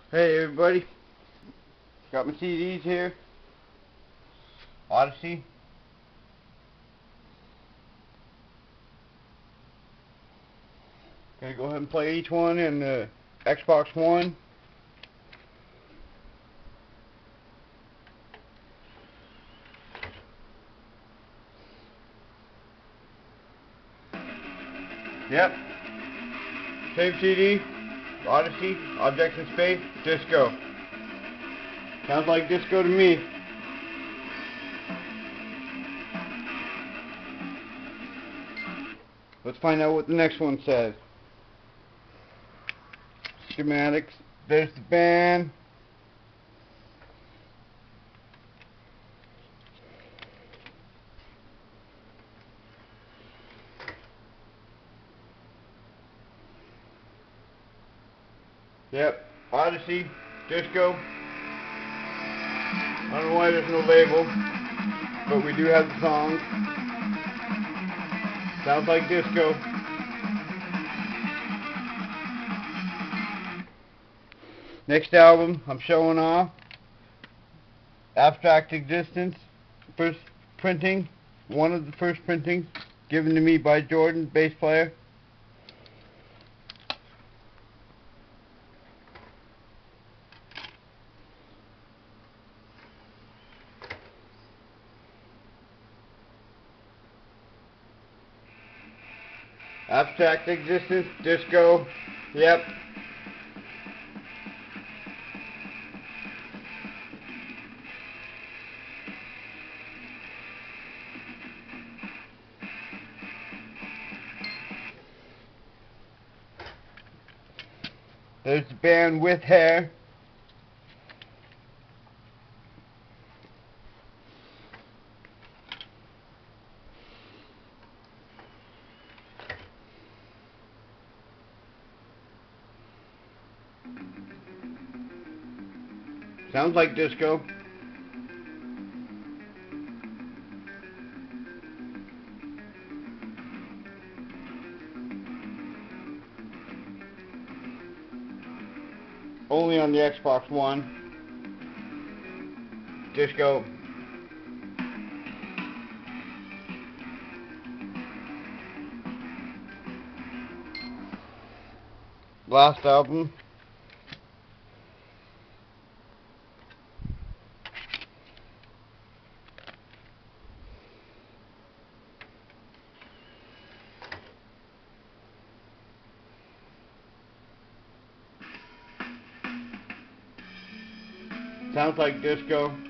Hey everybody, got my CDs here. Odyssey. Gonna go ahead and play each one in the Xbox One. Yep. Same CD. Odyssey, Objects in Space, Disco. Sounds like disco to me. Let's find out what the next one says. Schematics. There's the band. Yep, Odyssey, Disco. I don't know why there's no label, but we do have the songs. Sounds like disco. Next album I'm showing off, Abstract Existence, first printing, one of the first printings, given to me by Jordan, bass player. Abstract Existence, Disco, yep. There's the band With Hair. Sounds like disco. Only on the Xbox One. Disco. Last album. Sounds like disco.